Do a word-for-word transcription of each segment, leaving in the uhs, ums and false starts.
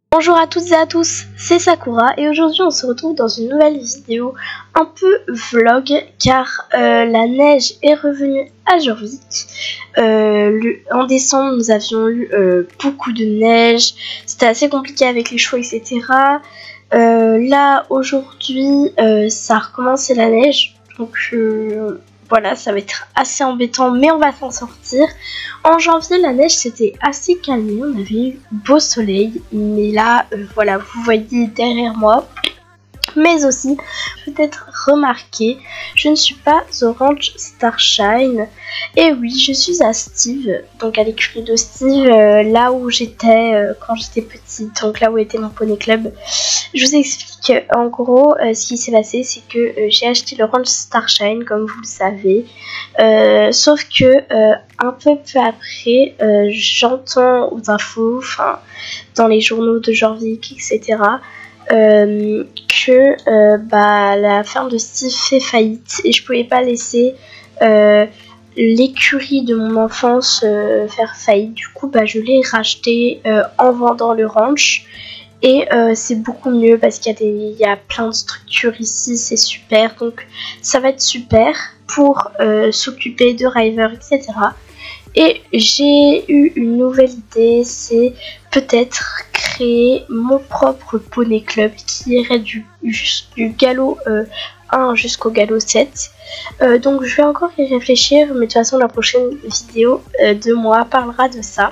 Bonjour à toutes et à tous, c'est Sakura et aujourd'hui on se retrouve dans une nouvelle vidéo un peu vlog car euh, la neige est revenue à Jorvik. Euh, le, en décembre nous avions eu euh, beaucoup de neige, c'était assez compliqué avec les chevaux et cetera. Euh, là aujourd'hui euh, ça a recommencé la neige donc euh, voilà, ça va être assez embêtant, mais on va s'en sortir. En janvier, la neige s'était assez calmée, on avait eu beau soleil, mais là, euh, voilà, vous voyez derrière moi. Mais aussi, peut-être remarqué, je ne suis pas Orange Starshine. Et oui, je suis à Steve, donc à l'écurie de Steve, euh, là où j'étais euh, quand j'étais petite, donc là où était mon poney club. Je vous explique, en gros, euh, ce qui s'est passé, c'est que euh, j'ai acheté l'Orange Starshine, comme vous le savez. Euh, sauf que, euh, un peu peu après, euh, j'entends aux infos, enfin, dans les journaux de Jorvik, et cetera, Euh, que euh, bah, la ferme de Steve fait faillite et je pouvais pas laisser euh, l'écurie de mon enfance euh, faire faillite. Du coup bah, je l'ai racheté euh, en vendant le ranch et euh, c'est beaucoup mieux parce qu'il y a des, il y a plein de structures ici, c'est super, donc ça va être super pour euh, s'occuper de River, et cetera. Et j'ai eu une nouvelle idée, c'est peut-être créer mon propre poney club qui irait du, du galop euh, un jusqu'au galop sept. Euh, donc je vais encore y réfléchir, mais de toute façon la prochaine vidéo euh, de moi parlera de ça.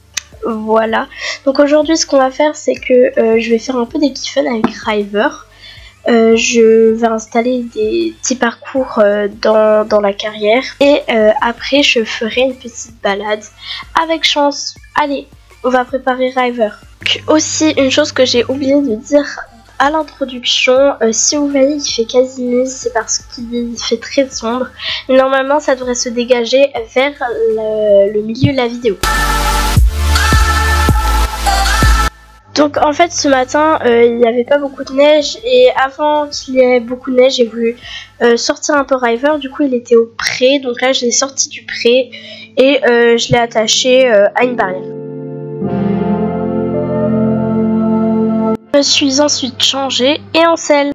Voilà, donc aujourd'hui ce qu'on va faire c'est que euh, je vais faire un peu des kiffs avec River. Euh, je vais installer des petits parcours euh, dans, dans la carrière et euh, après je ferai une petite balade avec chance. Allez, on va préparer River. Aussi une chose que j'ai oublié de dire à l'introduction, euh, si vous voyez qu'il fait quasi nuit, c'est parce qu'il fait très sombre. Normalement ça devrait se dégager vers le, le milieu de la vidéo. Donc en fait ce matin euh, il n'y avait pas beaucoup de neige et avant qu'il y ait beaucoup de neige j'ai voulu euh, sortir un peu River, du coup il était au pré, donc là je l'ai sorti du pré et euh, je l'ai attaché euh, à une barrière. Je me suis ensuite changée et en selle.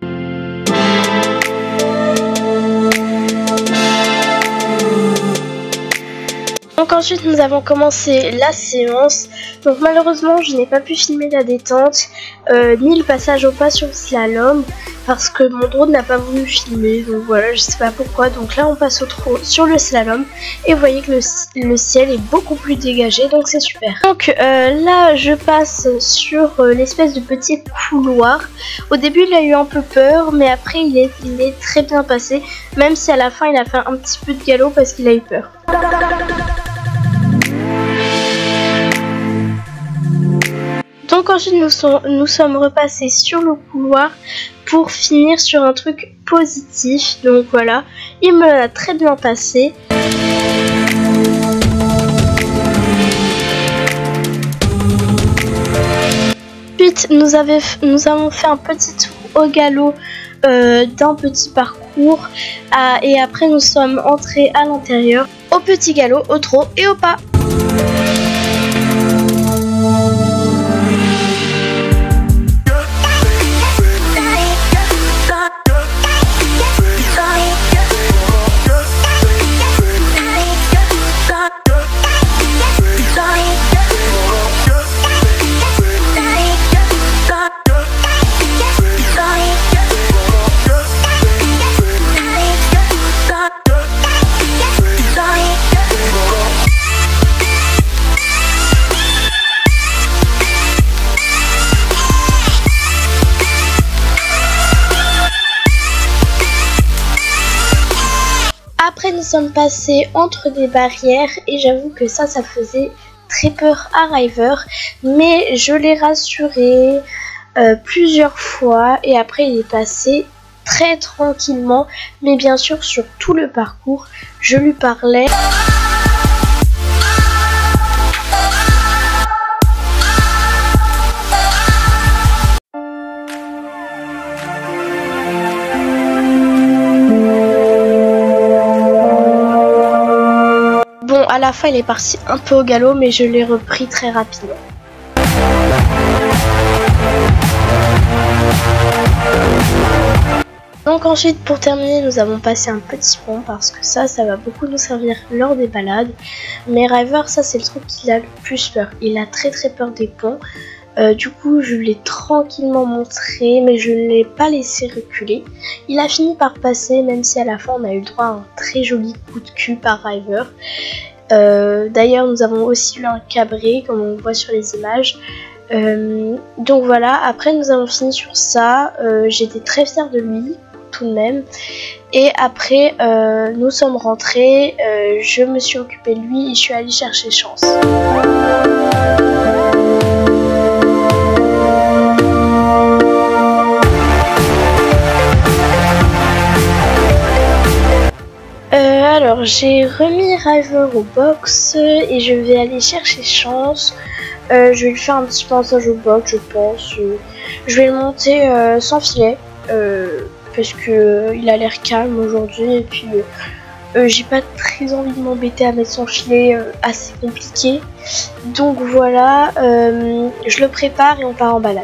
Donc ensuite nous avons commencé la séance, donc malheureusement je n'ai pas pu filmer la détente euh, ni le passage au pas sur le slalom parce que mon drone n'a pas voulu filmer, donc voilà je sais pas pourquoi. Donc là on passe au trot sur le slalom et vous voyez que le, le ciel est beaucoup plus dégagé, donc c'est super. Donc euh, là je passe sur euh, l'espèce de petit couloir. Au début il a eu un peu peur mais après il est, il est très bien passé, même si à la fin il a fait un petit peu de galop parce qu'il a eu peur. Donc ensuite nous, sont, nous sommes repassés sur le couloir pour finir sur un truc positif. Donc voilà, il me l'a très bien passé. Ensuite nous, avait, nous avons fait un petit tour au galop euh, d'un petit parcours à, et après nous sommes entrés à l'intérieur au petit galop, au trot et au pas. Après nous sommes passés entre des barrières et j'avoue que ça, ça faisait très peur à River, mais je l'ai rassuré euh, plusieurs fois et après il est passé très tranquillement, mais bien sûr sur tout le parcours, je lui parlais. À la fin il est parti un peu au galop mais je l'ai repris très rapidement. Donc ensuite, pour terminer, nous avons passé un petit pont parce que ça, ça va beaucoup nous servir lors des balades. Mais Ryver, ça c'est le truc qu'il a le plus peur. Il a très très peur des ponts. Euh, du coup, je l'ai tranquillement montré, mais je ne l'ai pas laissé reculer. Il a fini par passer, même si à la fin on a eu le droit à un très joli coup de cul par Ryver. Euh, D'ailleurs, nous avons aussi eu un cabré, comme on voit sur les images. Euh, donc voilà, après nous avons fini sur ça. Euh, J'étais très fière de lui. Tout de même, et après euh, nous sommes rentrés, euh, je me suis occupée de lui et je suis allée chercher Chance. Euh, alors j'ai remis Ryver au box et je vais aller chercher Chance. Euh, je vais lui faire un petit passage au box, je pense. Je vais le monter euh, sans filet. Euh, parce que euh, il a l'air calme aujourd'hui et puis euh, euh, j'ai pas très envie de m'embêter à mettre son filet euh, assez compliqué. Donc voilà, euh, je le prépare et on part en balade.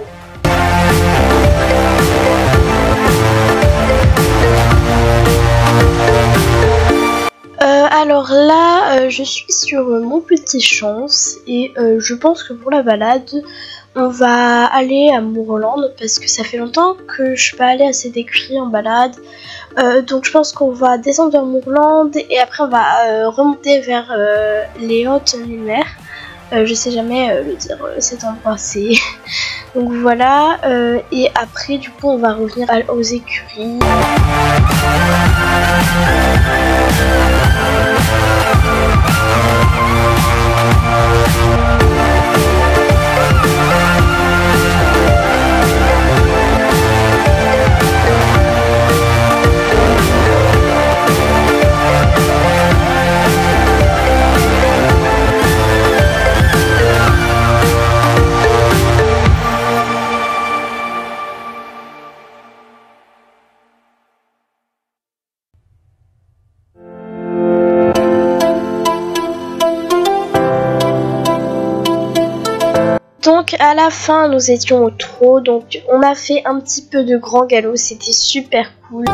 Euh, alors là, euh, je suis sur euh, mon petit Chance et euh, je pense que pour la balade, on va aller à Moorland parce que ça fait longtemps que je suis pas allée à cet écrit en balade. Euh, donc je pense qu'on va descendre vers Moorland et après on va euh, remonter vers euh, les hautes lumières. Euh, je sais jamais euh, le dire euh, cet endroit, c'est... Donc voilà, euh, et après du coup on va revenir à, aux écuries. Donc à la fin nous étions au trot, donc on a fait un petit peu de grand galop, c'était super cool.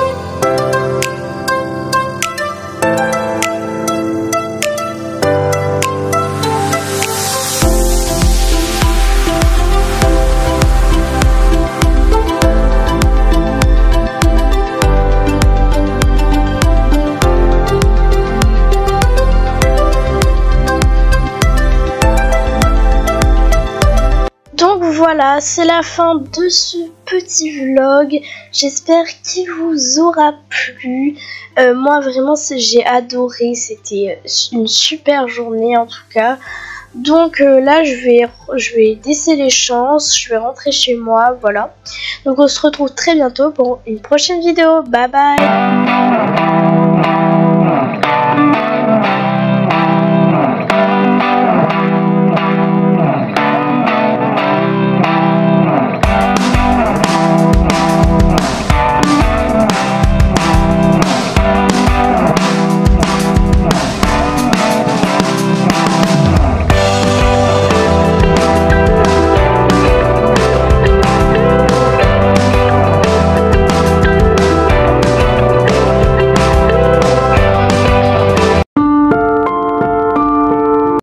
Donc voilà, c'est la fin de ce petit vlog. J'espère qu'il vous aura plu. Euh, moi vraiment j'ai adoré, c'était une super journée en tout cas. Donc euh, là je vais, je vais laisser les chances, je vais rentrer chez moi, voilà. Donc on se retrouve très bientôt pour une prochaine vidéo. Bye bye.